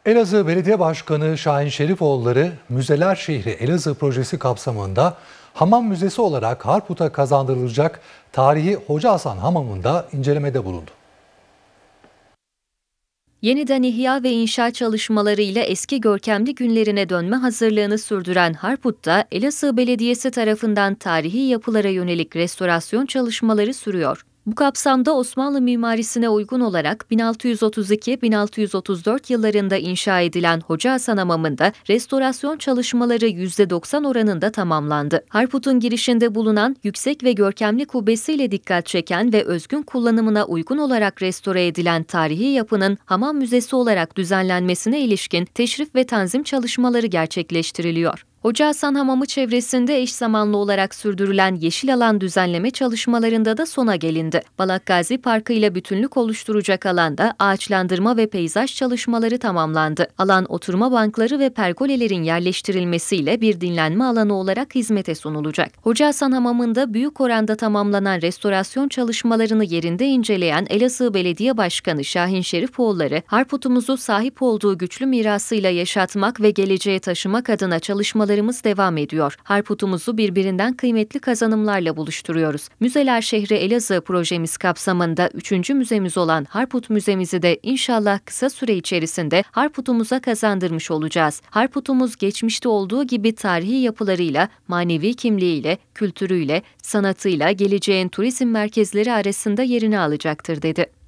Elazığ Belediye Başkanı Şahin Şerifoğulları, Müzeler Şehri Elazığ projesi kapsamında hamam müzesi olarak Harput'a kazandırılacak tarihi Hoca Hasan Hamamı'nda incelemede bulundu. Yeniden ihya ve inşa çalışmalarıyla eski görkemli günlerine dönme hazırlığını sürdüren Harput'ta Elazığ Belediyesi tarafından tarihi yapılara yönelik restorasyon çalışmaları sürüyor. Bu kapsamda Osmanlı mimarisine uygun olarak 1632-1634 yıllarında inşa edilen Hoca Hasan Hamamı'nda restorasyon çalışmaları %90 oranında tamamlandı. Harput'un girişinde bulunan yüksek ve görkemli kubbesiyle dikkat çeken ve özgün kullanımına uygun olarak restore edilen tarihi yapının hamam müzesi olarak düzenlenmesine ilişkin teşrif ve tanzim çalışmaları gerçekleştiriliyor. Hoca Hasan Hamamı çevresinde eş zamanlı olarak sürdürülen yeşil alan düzenleme çalışmalarında da sona gelindi. Balakgazi Parkı ile bütünlük oluşturacak alanda ağaçlandırma ve peyzaj çalışmaları tamamlandı. Alan oturma bankları ve pergolelerin yerleştirilmesiyle bir dinlenme alanı olarak hizmete sunulacak. Hoca Hasan Hamamı'nda büyük oranda tamamlanan restorasyon çalışmalarını yerinde inceleyen Elazığ Belediye Başkanı Şahin Şerifoğulları, Harput'umuzu sahip olduğu güçlü mirasıyla yaşatmak ve geleceğe taşımak adına çalışmalarımız devam ediyor. Harput'umuzu birbirinden kıymetli kazanımlarla buluşturuyoruz. Müzeler Şehri Elazığ projemiz kapsamında 3. müzemiz olan Harput Müzemizi de inşallah kısa süre içerisinde Harput'umuza kazandırmış olacağız. Harput'umuz geçmişte olduğu gibi tarihi yapılarıyla, manevi kimliğiyle, kültürüyle, sanatıyla geleceğin turizm merkezleri arasında yerini alacaktır dedi.